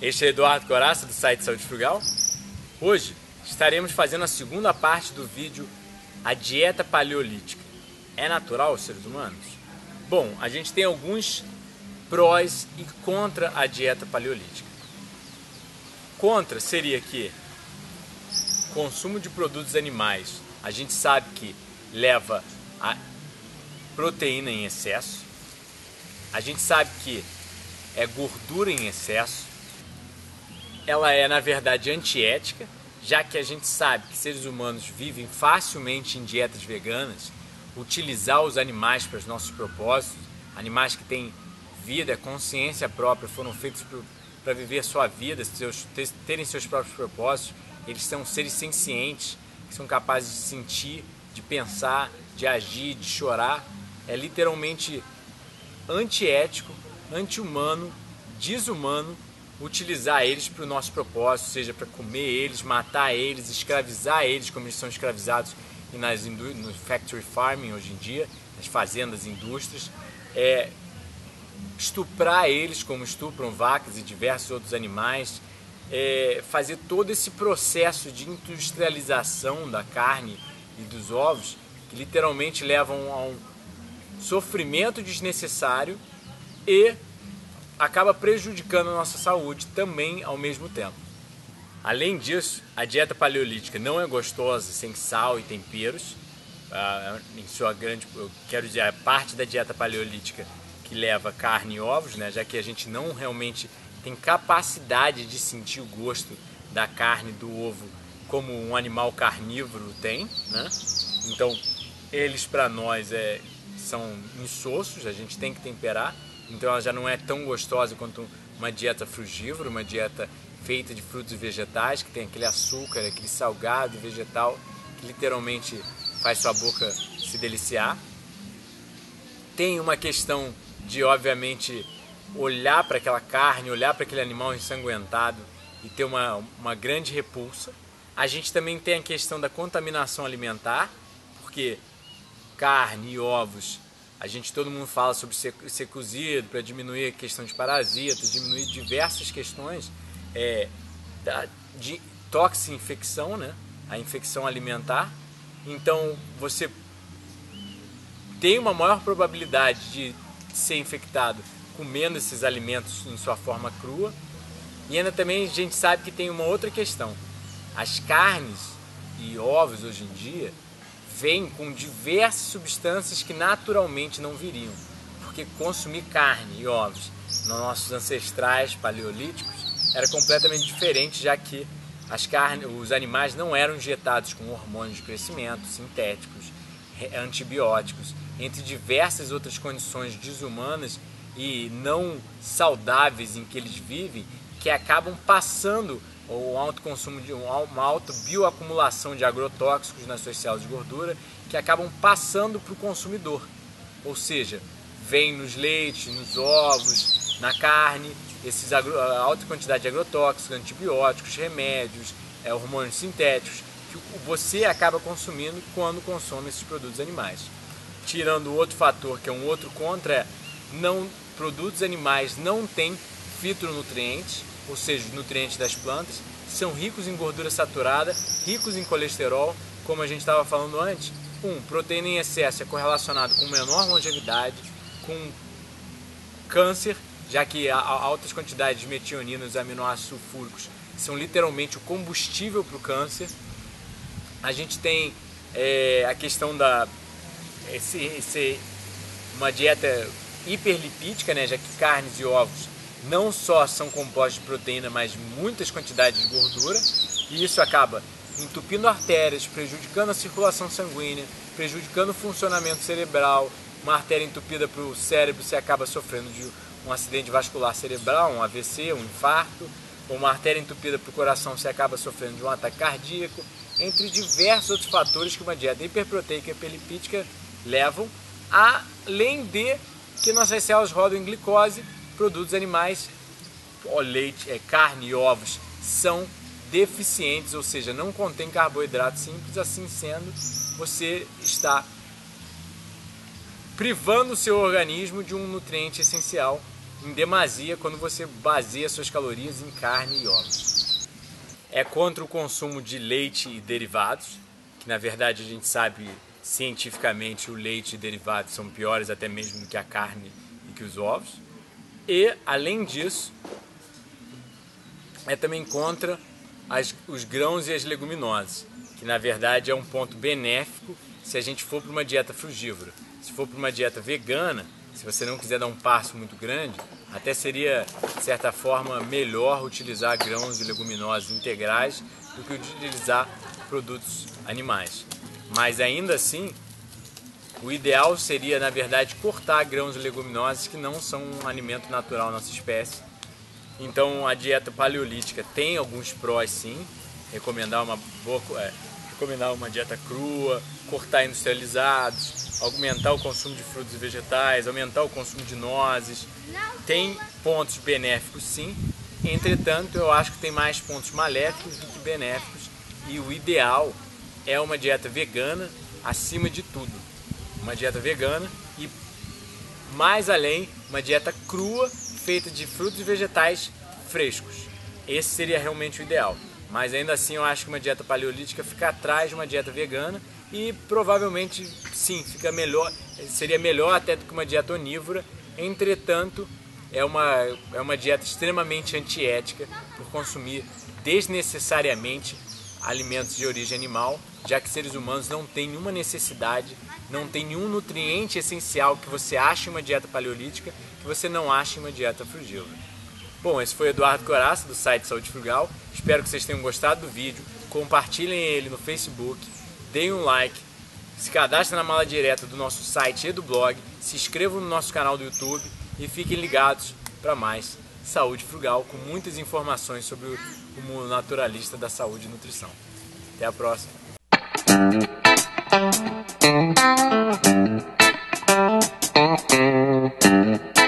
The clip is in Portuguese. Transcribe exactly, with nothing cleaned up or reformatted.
Este é Eduardo Coraça do site Saúde Frugal. Hoje estaremos fazendo a segunda parte do vídeo A Dieta Paleolítica. É natural aos seres humanos? Bom, a gente tem alguns prós e contra a dieta paleolítica. Contra seria que consumo de produtos animais, a gente sabe que leva a proteína em excesso, a gente sabe que é gordura em excesso, ela é na verdade antiética, já que a gente sabe que seres humanos vivem facilmente em dietas veganas, utilizar os animais para os nossos propósitos, animais que têm vida, consciência própria, foram feitos para viver sua vida, seus, terem seus próprios propósitos, eles são seres sencientes, que são capazes de sentir, de pensar, de agir, de chorar. É literalmente antiético, anti-humano, desumano utilizar eles para o nosso propósito, seja para comer eles, matar eles, escravizar eles como eles são escravizados nas no factory farming hoje em dia, nas fazendas, indústrias, é, estuprar eles como estupram vacas e diversos outros animais, é, fazer todo esse processo de industrialização da carne e dos ovos, que literalmente levam a um sofrimento desnecessário e acaba prejudicando a nossa saúde também ao mesmo tempo. Além disso, a dieta paleolítica não é gostosa sem sal e temperos. Ah, em sua grande, eu quero dizer, a parte da dieta paleolítica que leva carne e ovos, né, já que a gente não realmente tem capacidade de sentir o gosto da carne e do ovo como um animal carnívoro tem, né? Então, eles para nós é, são insossos, a gente tem que temperar. Então ela já não é tão gostosa quanto uma dieta frugívora, uma dieta feita de frutos e vegetais, que tem aquele açúcar, aquele salgado vegetal, que literalmente faz sua boca se deliciar. Tem uma questão de, obviamente, olhar para aquela carne, olhar para aquele animal ensanguentado e ter uma, uma grande repulsa. A gente também tem a questão da contaminação alimentar, porque carne e ovos, a gente, todo mundo fala sobre ser, ser cozido para diminuir a questão de parasitas, diminuir diversas questões é, da, de toxinfecção, né? A infecção alimentar. Então, você tem uma maior probabilidade de ser infectado comendo esses alimentos em sua forma crua. E ainda também a gente sabe que tem uma outra questão. As carnes e ovos hoje em dia vem com diversas substâncias que naturalmente não viriam, porque consumir carne e ovos nos nossos ancestrais paleolíticos era completamente diferente, já que as carnes, os animais não eram injetados com hormônios de crescimento, sintéticos, antibióticos, entre diversas outras condições desumanas e não saudáveis em que eles vivem, que acabam passando ou um alto consumo de uma alta bioacumulação de agrotóxicos nas suas células de gordura, que acabam passando para o consumidor. Ou seja, vem nos leites, nos ovos, na carne, esses agro, alta quantidade de agrotóxicos, antibióticos, remédios, é, hormônios sintéticos, que você acaba consumindo quando consome esses produtos animais. Tirando outro fator, que é um outro contra, é não, produtos animais não têm fitonutrientes, ou seja, os nutrientes das plantas, são ricos em gordura saturada, ricos em colesterol, como a gente estava falando antes. Um, proteína em excesso é correlacionado com menor longevidade, com câncer, já que a, a altas quantidades de metionina e os aminoácidos sulfúricos são literalmente o combustível para o câncer. A gente tem é, a questão da esse, esse, uma dieta hiperlipídica, né, já que carnes e ovos não só são compostos de proteína, mas muitas quantidades de gordura, e isso acaba entupindo artérias, prejudicando a circulação sanguínea, prejudicando o funcionamento cerebral. Uma artéria entupida para o cérebro, você acaba sofrendo de um acidente vascular cerebral, um A V C, um infarto. Ou uma artéria entupida para o coração, você acaba sofrendo de um ataque cardíaco, entre diversos outros fatores que uma dieta hiperproteica e hiperlipídica levam, além de que nossas células rodam em glicose. Produtos animais, leite, é, carne e ovos são deficientes, ou seja, não contém carboidrato simples. Assim sendo, você está privando o seu organismo de um nutriente essencial em demasia quando você baseia suas calorias em carne e ovos. É contra o consumo de leite e derivados, que na verdade a gente sabe cientificamente o leite e derivados são piores até mesmo do que a carne e que os ovos. E, além disso, é também contra as, os grãos e as leguminosas, que na verdade é um ponto benéfico se a gente for para uma dieta frugívora. Se for para uma dieta vegana, se você não quiser dar um passo muito grande, até seria, de certa forma, melhor utilizar grãos e leguminosas integrais do que utilizar produtos animais. Mas ainda assim, o ideal seria, na verdade, cortar grãos e leguminosas que não são um alimento natural na nossa espécie. Então a dieta paleolítica tem alguns prós sim, recomendar uma boa, é, recomendar uma dieta crua, cortar industrializados, aumentar o consumo de frutos e vegetais, aumentar o consumo de nozes. Tem pontos benéficos sim, entretanto eu acho que tem mais pontos maléficos do que benéficos e o ideal é uma dieta vegana acima de tudo. Uma dieta vegana e mais além, uma dieta crua feita de frutos e vegetais frescos. Esse seria realmente o ideal. Mas ainda assim eu acho que uma dieta paleolítica fica atrás de uma dieta vegana e provavelmente sim, fica melhor, seria melhor até do que uma dieta onívora. Entretanto, é uma, é uma dieta extremamente antiética por consumir desnecessariamente alimentos de origem animal, já que seres humanos não têm nenhuma necessidade, não tem nenhum nutriente essencial que você ache em uma dieta paleolítica que você não ache em uma dieta frugívora. Bom, esse foi Eduardo Coraça do site Saúde Frugal. Espero que vocês tenham gostado do vídeo. Compartilhem ele no Facebook, deem um like, se cadastrem na mala direta do nosso site e do blog, se inscrevam no nosso canal do YouTube e fiquem ligados para mais Saúde Frugal com muitas informações sobre o mundo naturalista da saúde e nutrição. Até a próxima! Thank you.